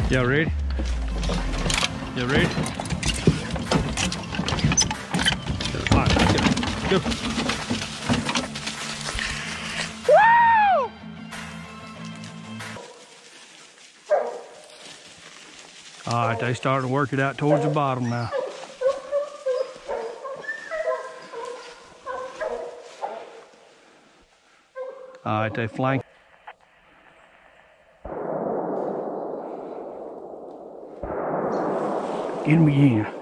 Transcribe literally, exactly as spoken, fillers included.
Y'all ready? Y'all ready? All right, let's go. Go. Woo! All right, they starting to work it out towards the bottom now. All right, they flank. Get him again.